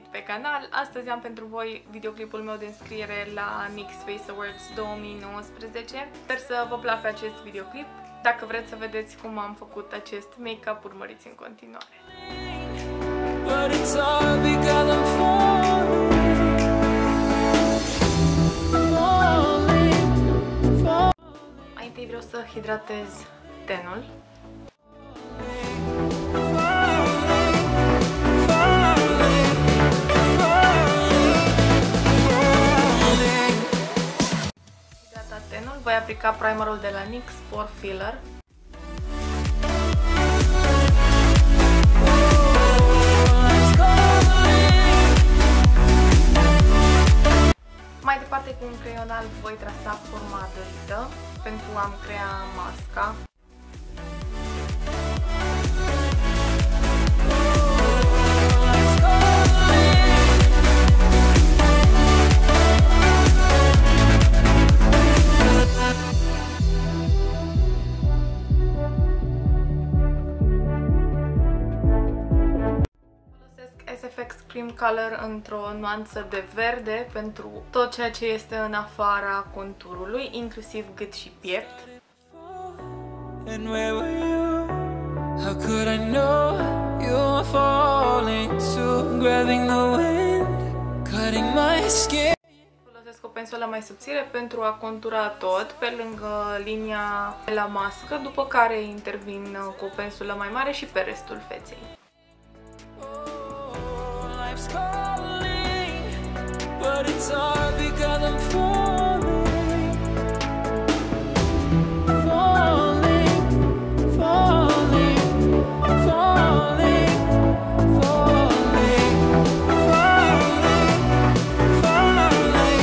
revenit pe canal. Astăzi am pentru voi videoclipul meu de înscriere la NYX Face Awards 2019. Sper să vă placă acest videoclip. Dacă vreți să vedeți cum am făcut acest make-up, urmăriți în continuare. Mai întâi vreau să hidratez tenul. Voi aplica primerul de la NYX Pore Filler. Mai departe, cu un creion alb voi trasa forma dorită pentru a-mi crea masca. SFX Cream Color într-o nuanță de verde pentru tot ceea ce este în afara conturului, inclusiv gât și piept. Folosesc o pensulă mai subțire pentru a contura tot pe lângă linia de la mască, după care intervin cu o pensulă mai mare și pe restul feței. But it's hard because I'm falling, falling, falling, falling, falling, falling, falling,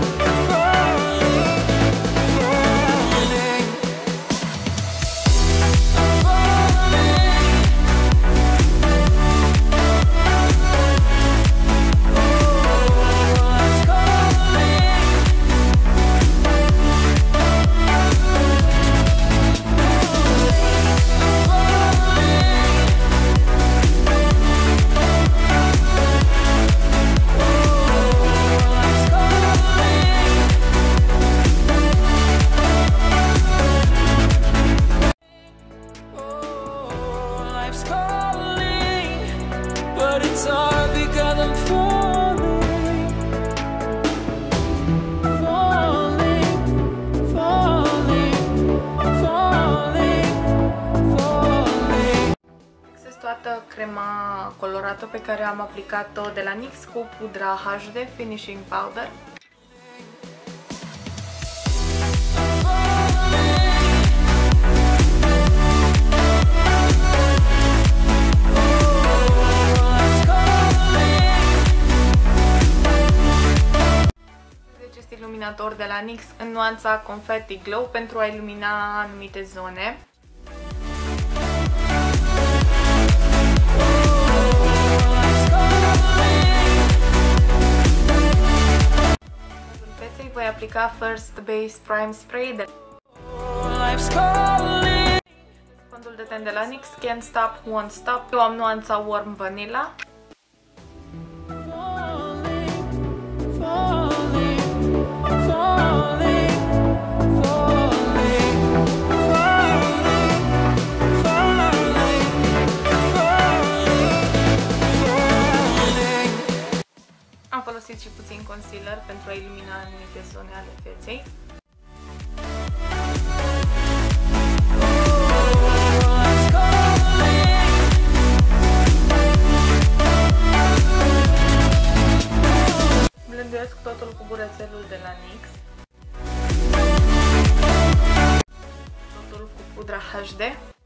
crema colorată pe care am aplicat-o de la NYX cu pudra HD Finishing Powder. Acest iluminator de la NYX în nuanța Confetti Glow pentru a ilumina anumite zone. Voi aplica First Base Prime Spray de fondul de ten de la NYX Can't Stop, Won't Stop. Eu am nuanța Warm Vanilla. Am folosit și puțin concealer pentru a ilumina anumite zone ale feței. Blenduiesc totul cu burețelul de la NYX. Totul cu pudra HD.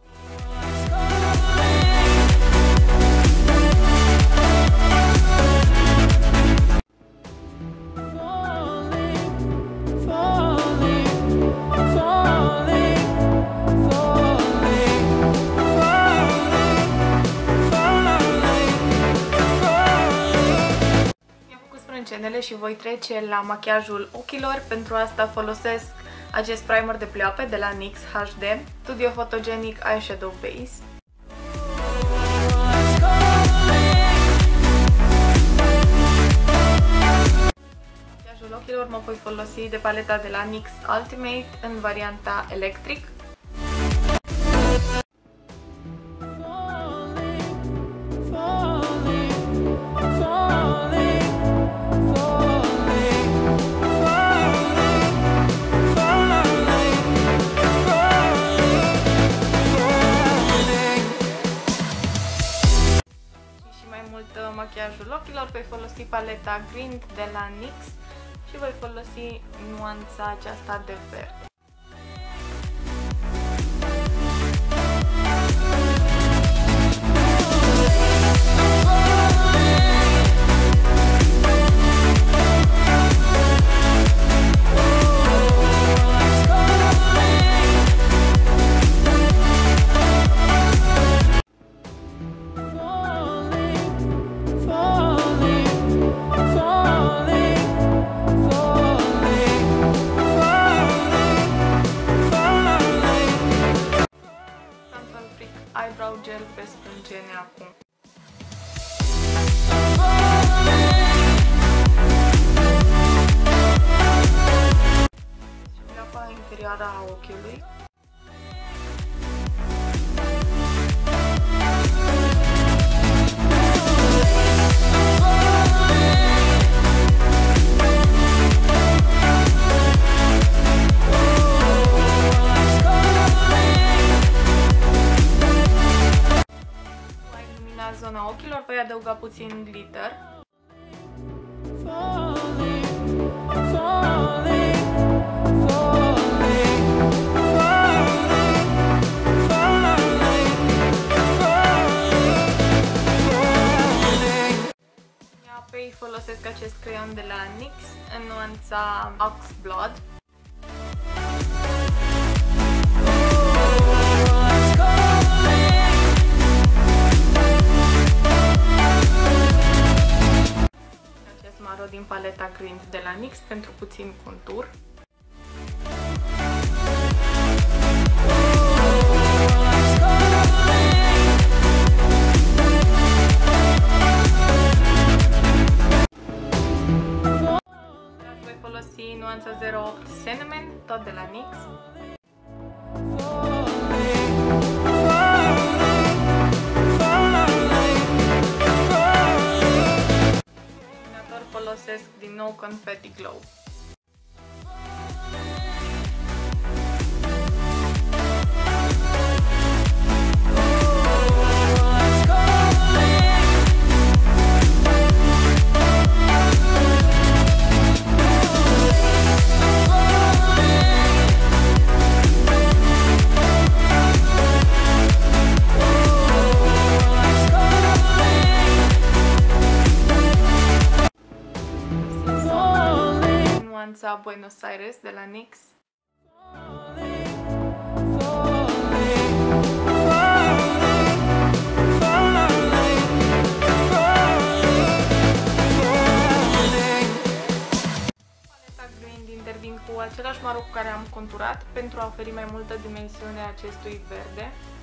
Și voi trece la machiajul ochilor. Pentru asta folosesc acest primer de pleoape de la NYX HD Studio Photogenic Eyeshadow Base. ochilor mă voi folosi de paleta de la NYX Ultimate în varianta Electric. Machiajul ochilor, voi folosi paleta Green de la NYX și voi folosi nuanța aceasta de verde. Eyebrow gel pe sprâncene acum. Leapa interioară a ochiului. Zona ochilor voi adăuga puțin glitter. Apoi folosesc acest creion de la NYX în nuanța Ox Blood. Maro din paleta Green de la NYX pentru puțin contur. Voi folosi nuanța 08 Cinnamon, tot de la NYX. Folosesc din nou Confetti Glow. Nuanța Buenos Aires de la NYX. Paleta Green intervin cu același maro cu care am conturat pentru a oferi mai multă dimensiune acestui verde.